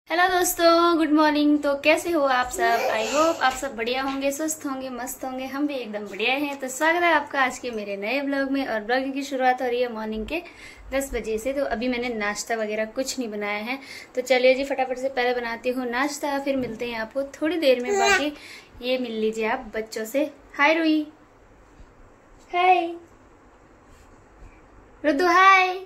Hello दोस्तों, good morning. तो कैसे हो आप सब? आई होप आप सब बढ़िया होंगे, स्वस्थ होंगे, मस्त होंगे। हम भी एकदम बढ़िया हैं। तो स्वागत है आपका आज के मेरे नए ब्लॉग में। और ब्लॉग की शुरुआत हो रही है मॉर्निंग के 10 बजे से। तो अभी मैंने नाश्ता वगैरह कुछ नहीं बनाया है, तो चलिए जी फटाफट से पहले बनाती हूँ नाश्ता, फिर मिलते हैं आपको थोड़ी देर में। बाकी ये मिल लीजिए आप बच्चों से। हाय रूही, हाय रुद्दू, हाय।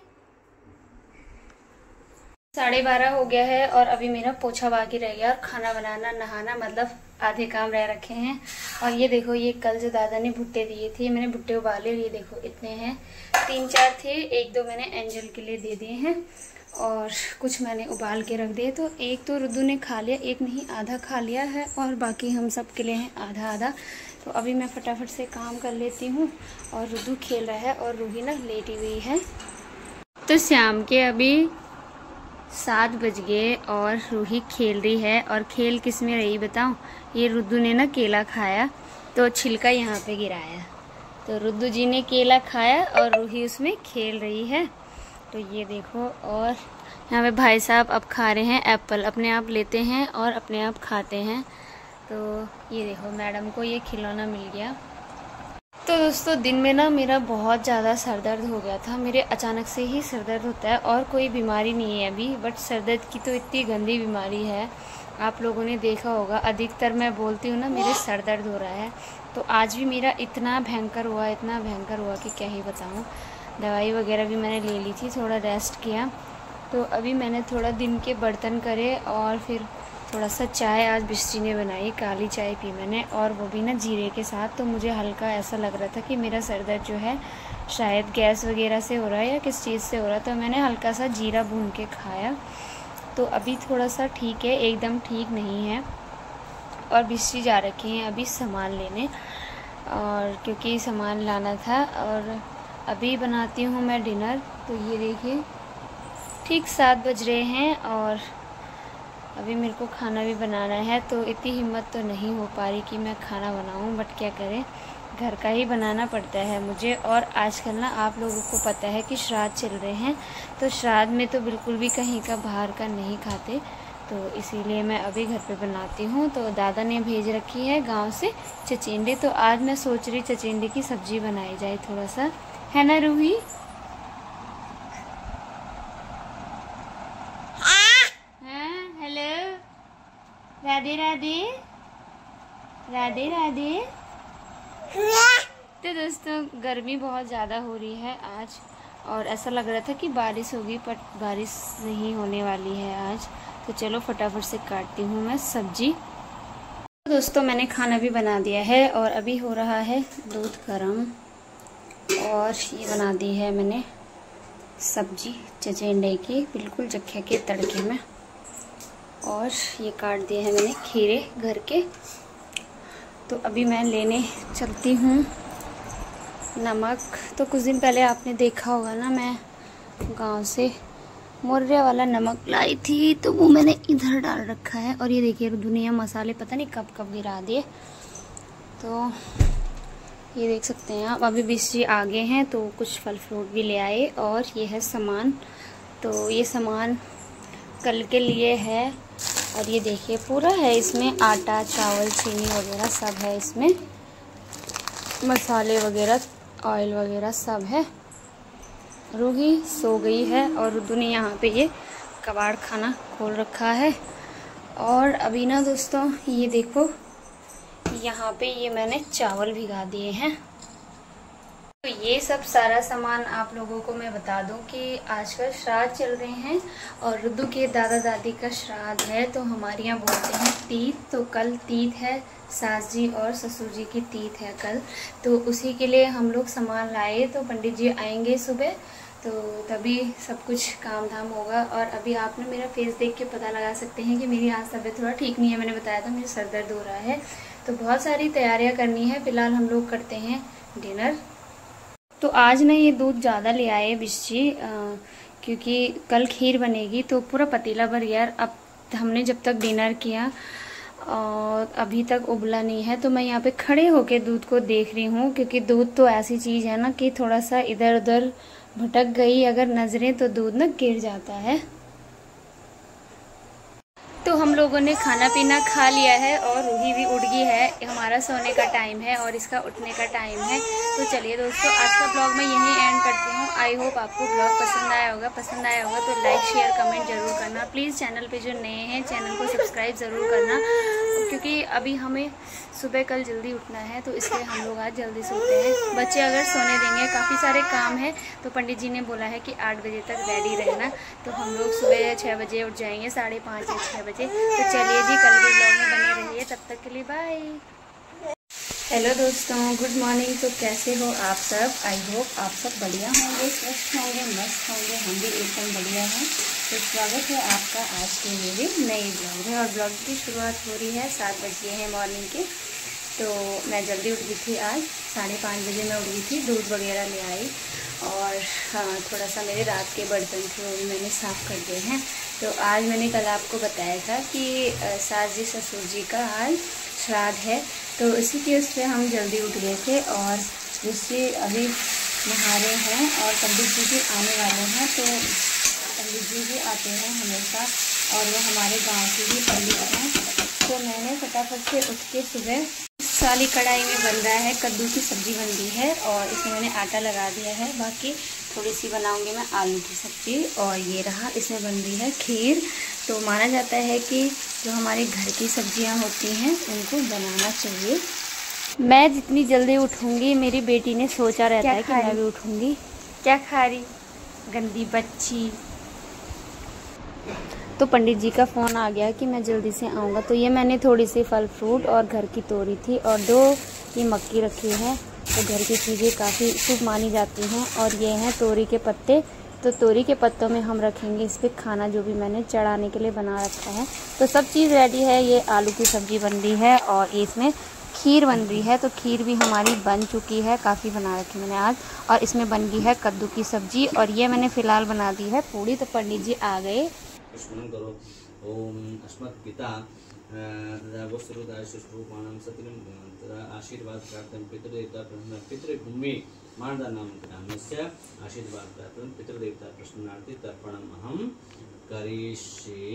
12:30 हो गया है और अभी मेरा पोछा बाकी रह गया और खाना बनाना, नहाना, मतलब आधे काम रह रखे हैं। और ये देखो, ये कल जो दादा ने भुट्टे दिए थे, मैंने भुट्टे उबाले। ये देखो इतने हैं, 3-4 थे, 1-2 मैंने एंजल के लिए दे दिए हैं और कुछ मैंने उबाल के रख दिए। तो एक तो रुद्दू ने खा लिया, एक नहीं आधा खा लिया है, और बाकी हम सब के लिए हैं आधा आधा। तो अभी मैं फटाफट से काम कर लेती हूँ और रुद्दू खेल रहा है और रूही ना लेटी हुई है। तो शाम के अभी 7 बज गए और रूही खेल रही है। और खेल किस में रही बताऊं? ये रुद्दू ने ना केला खाया तो छिलका यहाँ पे गिराया, तो रुद्दू जी ने केला खाया और रूही उसमें खेल रही है। तो ये देखो, और यहाँ पे भाई साहब अब खा रहे हैं एप्पल, अपने आप लेते हैं और अपने आप खाते हैं। तो ये देखो, मैडम को ये खिलौना मिल गया। तो दोस्तों, दिन में ना मेरा बहुत ज़्यादा सर दर्द हो गया था। मेरे अचानक से ही सर दर्द होता है और कोई बीमारी नहीं है अभी, बट सर दर्द की तो इतनी गंदी बीमारी है, आप लोगों ने देखा होगा। अधिकतर मैं बोलती हूँ ना, मेरे सर दर्द हो रहा है। तो आज भी मेरा इतना भयंकर हुआ, इतना भयंकर हुआ कि क्या ही बताऊँ। दवाई वगैरह भी मैंने ले ली थी, थोड़ा रेस्ट किया। तो अभी मैंने थोड़ा दिन के बर्तन करे और फिर थोड़ा सा चाय आज बिस्टी ने बनाई, काली चाय पी मैंने, और वो भी ना जीरे के साथ। तो मुझे हल्का ऐसा लग रहा था कि मेरा सर दर्द जो है शायद गैस वगैरह से हो रहा है या किस चीज़ से हो रहा है। तो मैंने हल्का सा जीरा भून के खाया, तो अभी थोड़ा सा ठीक है, एकदम ठीक नहीं है। और बिस्टी जा रखी हैं अभी सामान लेने, और क्योंकि सामान लाना था। और अभी बनाती हूँ मैं डिनर। तो ये देखिए, ठीक 7 बज रहे हैं और अभी मेरे को खाना भी बनाना है। तो इतनी हिम्मत तो नहीं हो पा रही कि मैं खाना बनाऊं, बट क्या करें, घर का ही बनाना पड़ता है मुझे। और आजकल ना आप लोगों को पता है कि श्राद्ध चल रहे हैं, तो श्राद्ध में तो बिल्कुल भी कहीं का बाहर का नहीं खाते। तो इसीलिए मैं अभी घर पे बनाती हूँ। तो दादा ने भेज रखी है गाँव से चचिंडे, तो आज मैं सोच रही चचिंडे की सब्ज़ी बनाई जाए थोड़ा सा, है ना रूही? राधे राधे, राधे राधे। तो दोस्तों, गर्मी बहुत ज़्यादा हो रही है आज, और ऐसा लग रहा था कि बारिश होगी, पर बारिश नहीं होने वाली है आज। तो चलो फटाफट से काटती हूँ मैं सब्जी। तो दोस्तों, मैंने खाना भी बना दिया है और अभी हो रहा है दूध गर्म, और ये बना दी है मैंने सब्जी चचेंडे की, बिल्कुल जख्या के तड़के में। और ये काट दिए हैं मैंने खीरे घर के। तो अभी मैं लेने चलती हूँ नमक। तो कुछ दिन पहले आपने देखा होगा ना, मैं गांव से मुर्रे वाला नमक लाई थी, तो वो मैंने इधर डाल रखा है। और ये देखिए, दुनिया मसाले पता नहीं कब कब गिरा दिए। तो ये देख सकते हैं आप, अभी बिस्टी आगे हैं तो कुछ फल फ्रूट भी ले आए। और ये है सामान, तो ये सामान कल के लिए है। और ये देखिए पूरा है इसमें, आटा, चावल, चीनी वगैरह सब है इसमें, मसाले वगैरह, ऑयल वगैरह सब है। रूही सो गई है और रुद्दू ने यहाँ पे ये कबाड़ खाना खोल रखा है। और अभी ना दोस्तों, ये देखो, यहाँ पे ये मैंने चावल भिगा दिए हैं। तो ये सब सारा सामान आप लोगों को मैं बता दूं कि आजकल श्राद्ध चल रहे हैं और रुद्दू के दादा दादी का श्राद्ध है। तो हमारे यहाँ बोलते हैं तीज। तो कल तीज है, सास जी और ससुर जी की तीज है कल। तो उसी के लिए हम लोग सामान लाए। तो पंडित जी आएंगे सुबह, तो तभी सब कुछ काम धाम होगा। और अभी आप ना मेरा फेस देख के पता लगा सकते हैं कि मेरी आज तबीयत थोड़ा ठीक नहीं है। मैंने बताया था मुझे सर दर्द हो रहा है। तो बहुत सारी तैयारियाँ करनी है। फिलहाल हम लोग करते हैं डिनर। तो आज ना ये दूध ज़्यादा ले आए बिस्टी, क्योंकि कल खीर बनेगी। तो पूरा पतीला भर गया। अब हमने जब तक डिनर किया और अभी तक उबला नहीं है, तो मैं यहाँ पे खड़े होके दूध को देख रही हूँ, क्योंकि दूध तो ऐसी चीज़ है ना कि थोड़ा सा इधर उधर भटक गई अगर नज़रें, तो दूध ना गिर जाता है। तो हम लोगों ने खाना पीना खा लिया है और रूही भी उठ गई है। हमारा सोने का टाइम है और इसका उठने का टाइम है। तो चलिए दोस्तों, आज का ब्लॉग मैं यहीं एंड करती हूँ। आई होप आपको ब्लॉग पसंद आया होगा तो लाइक शेयर कमेंट जरूर करना। प्लीज़ चैनल पे जो नए हैं चैनल को सब्सक्राइब ज़रूर करना, क्योंकि अभी हमें सुबह कल जल्दी उठना है, तो इसलिए हम लोग आज जल्दी सोते हैं। बच्चे अगर सोने देंगे, काफ़ी सारे काम है, तो पंडित जी ने बोला है कि 8 बजे तक रेडी रहना। तो हम लोग सुबह 6 बजे उठ जाएंगे, 5:30 या 6 बजे। तो चलिए जी, कल के ब्लॉग में बने रहिए, तब तक के लिए बाय। हेलो दोस्तों, गुड मॉर्निंग। तो कैसे हो आप सब? आई होप आप सब बढ़िया होंगे, स्वस्थ होंगे, मस्त होंगे। हम भी एकदम बढ़िया हैं। तो स्वागत है आपका आज के मेरे नए ब्लॉग में। और ब्लॉग की शुरुआत हो रही है, 7 बजे हैं मॉर्निंग के। तो मैं जल्दी उठ गई थी आज, 5:30 बजे मैं उठ गई थी, दूध वगैरह ले आई। और हाँ, थोड़ा सा मेरे रात के बर्तन थे, वो भी मैंने साफ़ कर दिए हैं। तो आज मैंने कल आपको बताया था कि सास जी ससुर जी का आज श्राद्ध है, तो इसी के उस पर हम जल्दी उठ गए थे। और जिससे अभी नहा रहे हैं और पंडित जी भी आने वाले हैं। तो पंडित जी भी आते हैं हमेशा, और वो हमारे गांव के भी पंडित हैं। तो मैंने फटाफट से उठ के सुबह साली कढ़ाई में बन रहा है, कद्दू की सब्ज़ी बन रही है और इसमें मैंने आटा लगा दिया है। बाकी थोड़ी सी बनाऊंगी मैं आलू की सब्ज़ी। और ये रहा, इसमें बन रही है खीर। तो माना जाता है कि जो हमारे घर की सब्जियां होती हैं उनको बनाना चाहिए। मैं जितनी जल्दी उठूंगी, मेरी बेटी ने सोचा रहता है कि मैं भी उठूंगी। क्या खा रही गंदी बच्ची। तो पंडित जी का फ़ोन आ गया कि मैं जल्दी से आऊँगा। तो ये मैंने थोड़ी सी फल फ्रूट और घर की तोरी थी और 2 ये मक्की रखी है। तो घर की चीज़ें काफ़ी शुभ मानी जाती हैं। और ये हैं तोरी के पत्ते। तो तोरी के पत्तों में हम रखेंगे इस पर खाना, जो भी मैंने चढ़ाने के लिए बना रखा है। तो सब चीज़ रेडी है। ये आलू की सब्ज़ी बन रही है और इसमें खीर बन रही है। तो खीर भी हमारी बन चुकी है, काफ़ी बना रखी मैंने आज। और इसमें बन गई है कद्दू की सब्ज़ी। और ये मैंने फ़िलहाल बना दी है पूड़ी। तो पंडित जी आ गए। करो ओम अस्मत् पिता वस्त्रुदाय शुश्रूपाणं सतिरं तदा आशीर्वाद प्राप्तं पितृदेवता प्रश्न पितृभूमि मानदानं ग्रामस्य आशीर्वाद प्राप्तं पितृदेवता प्रश्नार्थी तर्पणम् अहं करिष्ये।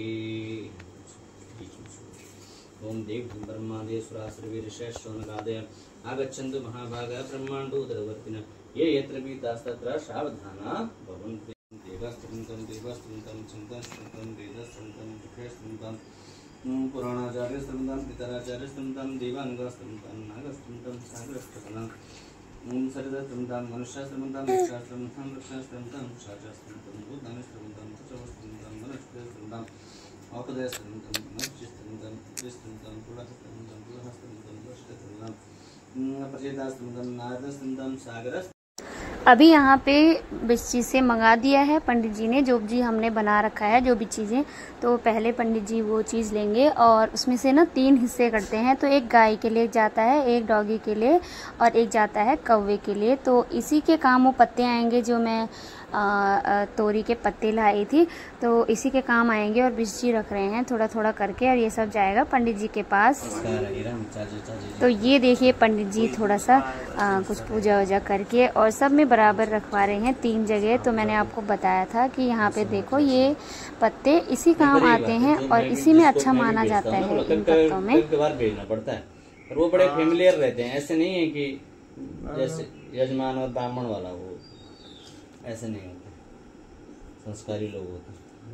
ओम देव ब्रह्मादय सुरासुरवीरश्च शौनकादय आगच्छन्तु महाभागा ब्रह्माण्डोदरवर्तिनः ये यत्र विदास्तत्र सावधाना भवन्तु। देवस्तुतं चिन्तं वेदस्तुतं मुखेस्तुतं पुराणाचार्यस्तुतं पितराचार्यस्तुतं देवानुगस्तुतं नागस्तुतं सागरस्तुतं सरितस्तुतं मनुष्यस्तुतं यक्षस्तुतं वृक्षस्तुतं शाचस्तुतं भूतानिस्तुतं सचवस्तुतं वनस्पतिस्तुतं औषधस्तुतं नक्षस्तुतं त्रिस्तुतं पुलहस्तुतं पुलहस्तुतं वृक्षस्तुतं प्रचेतास्तुतं नारदस्तुतं सागरस्तुतं। अभी यहाँ पे बिच्ची से मंगा दिया है पंडित जी ने, जो भी हमने बना रखा है जो भी चीज़ें। तो पहले पंडित जी वो चीज़ लेंगे और उसमें से ना 3 हिस्से करते हैं। तो एक गाय के लिए जाता है, एक डॉगी के लिए और एक जाता है कौवे के लिए। तो इसी के काम वो पत्ते आएंगे, जो मैं तोरी के पत्ते लाई थी, तो इसी के काम आएंगे। और बिच्ची रख रहे हैं थोड़ा थोड़ा करके, और ये सब जाएगा पंडित जी के पास। तो ये देखिए पंडित जी थोड़ा सा कुछ पूजा वूजा करके और सब में बराबर रखवा रहे हैं 3 जगह। तो मैंने आपको बताया था कि यहाँ पे देखो ये पत्ते इसी काम आते हैं और इसी में अच्छा माना जाता है इन पत्तों में। भेजना पड़ता है और वो बड़े फेमिलियर रहते हैं। ऐसे नहीं है कि जैसे यजमान और ब्राह्मण वाला, वो ऐसे नहीं होते, संस्कारी लोग होते।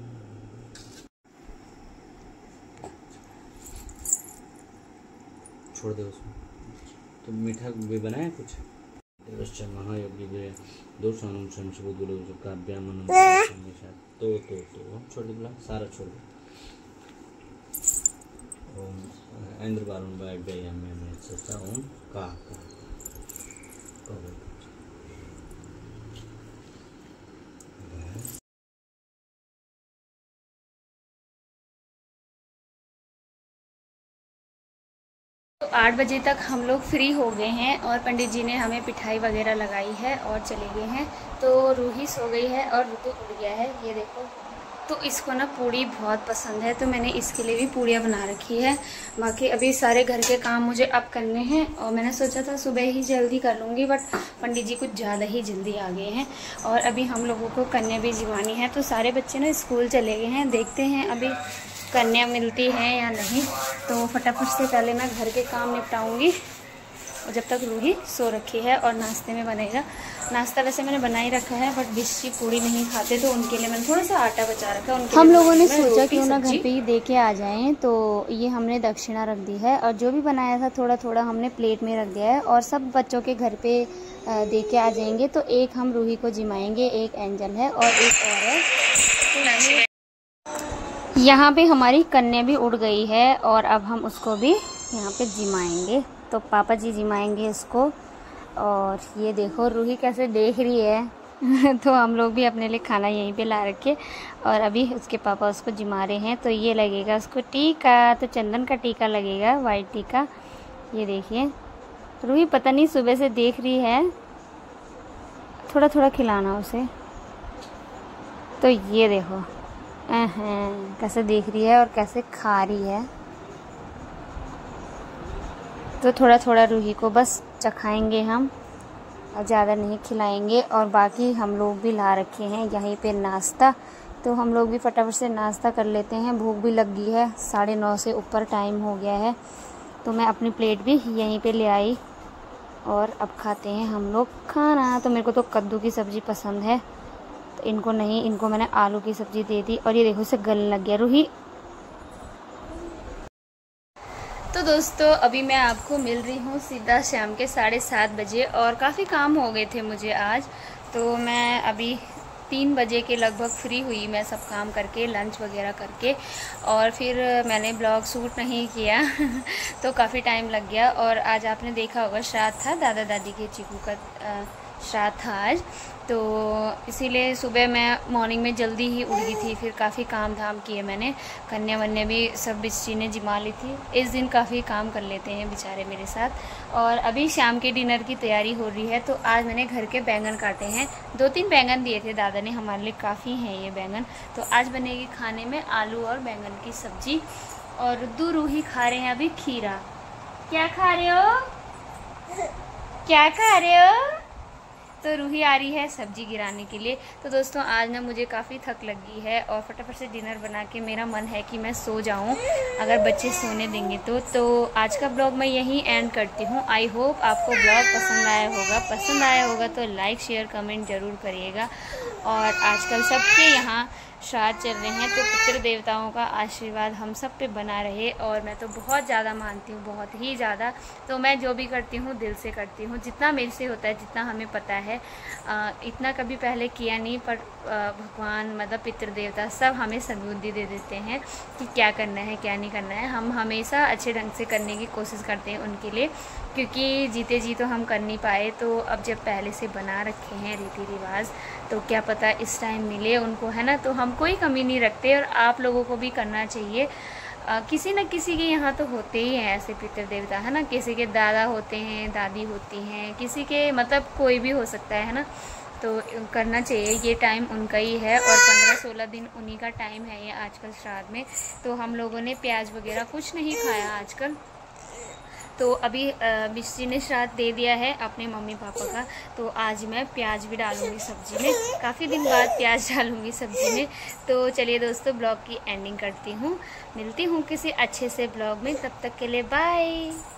छोड़ दे उसमें। तो मीठा भी बनाया कुछ महायोगी दोषानुम शमशबुदुलो काव्यामन तो छोड़ दे, बोला सारा छोड़ दे। ओम इंद्र बारुण बाय व्यायाम में सच्चा ओम का तो 8 बजे तक हम लोग फ्री हो गए हैं और पंडित जी ने हमें पिठाई वगैरह लगाई है और चले गए हैं। तो रूही सो गई है और रुतु उड़ गया है, ये देखो। तो इसको ना पूड़ी बहुत पसंद है, तो मैंने इसके लिए भी पूड़ियाँ बना रखी है। बाकी अभी सारे घर के काम मुझे अब करने हैं और मैंने सोचा था सुबह ही जल्दी कर लूँगी, बट पंडित जी कुछ ज़्यादा ही जल्दी आ गए हैं और अभी हम लोगों को कन्या भी जिवानी है। तो सारे बच्चे ना स्कूल चले गए हैं, देखते हैं अभी कन्या मिलती है या नहीं। तो फटाफट से पहले मैं घर के काम निपटाऊंगी और जब तक रूही सो रखी है। और नाश्ते में बनेगा, नाश्ता वैसे मैंने बना ही रखा है, बट बिस्सी पूड़ी नहीं खाते तो उनके लिए मैंने थोड़ा सा आटा बचा रखा है। हम लोगों ने सोचा क्यों ना घर पे ही दे के आ जाएं, तो ये हमने दक्षिणा रख दी है और जो भी बनाया था थोड़ा थोड़ा हमने प्लेट में रख दिया है। और सब बच्चों के घर पे दे के आ जाएंगे, तो एक हम रूही को जिमाएंगे, एक एंजल है और एक और है। यहाँ पे हमारी कन्या भी उड़ गई है और अब हम उसको भी यहाँ पे जिमाएंगे। तो पापा जी जिमाएंगे इसको। और ये देखो रूही कैसे देख रही है तो हम लोग भी अपने लिए खाना यहीं पे ला रखे और अभी उसके पापा उसको जिमा रहे हैं। तो ये लगेगा उसको टीका, तो चंदन का टीका लगेगा, वाइट टीका। ये देखिए रूही पता नहीं सुबह से देख रही है, थोड़ा थोड़ा खिलाना उसे। तो ये देखो कैसे देख रही है और कैसे खा रही है। तो थोड़ा थोड़ा रूही को बस चखाएंगे हम और ज़्यादा नहीं खिलाएंगे। और बाकी हम लोग भी ला रखे हैं यहीं पे नाश्ता, तो हम लोग भी फटाफट से नाश्ता कर लेते हैं। भूख भी लग गई है, 9:30 से ऊपर टाइम हो गया है। तो मैं अपनी प्लेट भी यहीं पे ले आई और अब खाते हैं हम लोग खाना। तो मेरे को तो कद्दू की सब्ज़ी पसंद है, तो इनको नहीं, इनको मैंने आलू की सब्ज़ी दे दी। और ये देखो इसे गलने लग गया रूही। तो दोस्तों अभी मैं आपको मिल रही हूँ सीधा शाम के 7:30 बजे और काफ़ी काम हो गए थे मुझे आज। तो मैं अभी 3 बजे के लगभग फ्री हुई, मैं सब काम करके लंच वगैरह करके। और फिर मैंने ब्लॉग शूट नहीं किया तो काफ़ी टाइम लग गया। और आज आपने देखा होगा श्राद्ध था, दादा दादी के चीकू का श्राद्ध था आज। तो इसीलिए सुबह मैं मॉर्निंग में जल्दी ही उठ गई थी। फिर काफ़ी काम धाम किए मैंने, कन्या वन्या भी सब बिस्सी ने जिमा ली थी। इस दिन काफ़ी काम कर लेते हैं बेचारे मेरे साथ। और अभी शाम के डिनर की तैयारी हो रही है। तो आज मैंने घर के बैंगन काटे हैं, 2-3 बैंगन दिए थे दादा ने हमारे लिए, काफ़ी हैं ये बैंगन। तो आज बनेगी खाने में आलू और बैंगन की सब्जी। और रूही खा रहे हैं अभी खीरा। क्या खा रहे हो, क्या खा रहे हो? तो रूही आ रही है सब्जी गिराने के लिए। तो दोस्तों आज ना मुझे काफ़ी थक लगी है और फटाफट से डिनर बना के मेरा मन है कि मैं सो जाऊं, अगर बच्चे सोने देंगे तो आज का ब्लॉग मैं यहीं एंड करती हूं। आई होप आपको ब्लॉग पसंद आया होगा तो लाइक शेयर कमेंट ज़रूर करिएगा। और आजकल सबके यहाँ श्राद्ध चल रहे हैं, तो पितृ देवताओं का आशीर्वाद हम सब पे बना रहे। और मैं तो बहुत ज़्यादा मानती हूँ, बहुत ही ज़्यादा। तो मैं जो भी करती हूँ दिल से करती हूँ, जितना मेरे से होता है, जितना हमें पता है। इतना कभी पहले किया नहीं, पर भगवान मतलब पितृ देवता सब हमें सद्बुद्धि दे देते हैं कि क्या करना है क्या नहीं करना है। हम हमेशा अच्छे ढंग से करने की कोशिश करते हैं उनके लिए, क्योंकि जीते जी तो हम कर नहीं पाए। तो अब जब पहले से बना रखे हैं रीति रिवाज, तो क्या पता इस टाइम मिले उनको, है ना। तो हम कोई कमी नहीं रखते और आप लोगों को भी करना चाहिए। किसी न किसी के यहाँ तो होते ही हैं ऐसे पितृ देवता, है ना। किसी के दादा होते हैं, दादी होती हैं, किसी के मतलब कोई भी हो सकता है ना। तो करना चाहिए, ये टाइम उनका ही है। और 15-16 दिन उन्हीं का टाइम है ये आजकल श्राद्ध में। तो हम लोगों ने प्याज वगैरह कुछ नहीं खाया आजकल। तो अभी बिस्सी ने श्राद्ध दे दिया है अपने मम्मी पापा का, तो आज मैं प्याज भी डालूंगी सब्जी में। काफ़ी दिन बाद प्याज डालूंगी सब्जी में। तो चलिए दोस्तों ब्लॉग की एंडिंग करती हूँ, मिलती हूँ किसी अच्छे से ब्लॉग में। तब तक के लिए बाय।